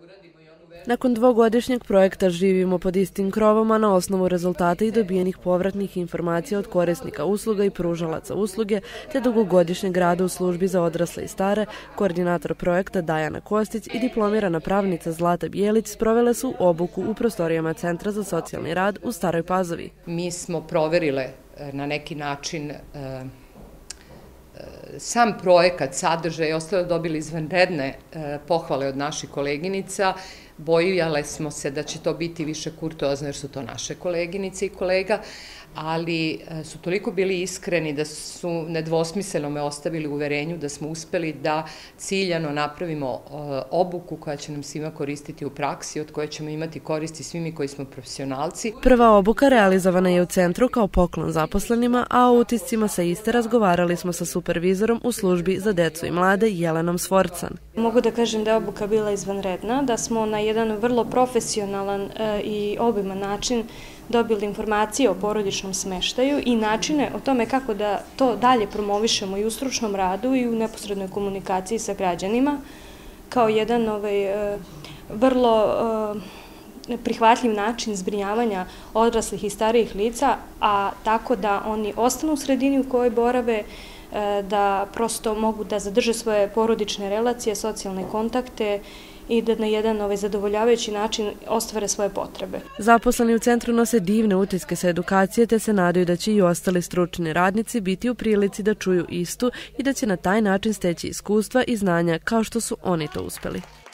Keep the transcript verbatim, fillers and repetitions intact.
Nakon dvogodišnjeg projekta Živimo pod istim krovom, a na osnovu rezultata i dobijenih povratnih informacija od korisnika usluga i pružalaca usluge, te dugogodišnjeg rada u službi za odrasle i stare, koordinator projekta Dajana Kostić i diplomirana pravnica Zlata Bijelić sprovele su obuku u prostorijama Centra za socijalni rad u Staroj Pazovi. Mi smo proverile na neki način sam projekat, sadržaj i ostalo, dobili izvanredne pohvale od naših koleginica. Bojale smo se da će to biti više kurtoazno jer su to naše koleginice i kolega, ali su toliko bili iskreni da su nedvosmisleno me ostavili u uverenju da smo uspeli da ciljano napravimo obuku koja će nam svima koristiti u praksi, od koje ćemo imati koristi svi mi koji smo profesionalci. Prva obuka realizovana je u centru kao poklon zaposlenima, a o utiscima sa iste razgovarali smo sa supervizorom u službi za decu i mlade Jelenom Svorcan. Mogu da kažem da je obuka bila izvanredna, da smo na jedan vrlo profesionalan i obiman način dobili informacije o porodičnom smeštaju i načine o tome kako da to dalje promovišemo i u stručnom radu i u neposrednoj komunikaciji sa građanima kao jedan ovaj, vrlo prihvatljiv način zbrinjavanja odraslih i starijih lica, a tako da oni ostanu u sredini u kojoj borave, da prosto mogu da zadrže svoje porodične relacije, socijalne kontakte i da na jedan ovaj, zadovoljavajući način ostvare svoje potrebe. Zaposleni u centru nose divne utiske sa edukacije, te se nadaju da će i ostali stručni radnici biti u prilici da čuju istu i da će na taj način steći iskustva i znanja kao što su oni to uspeli.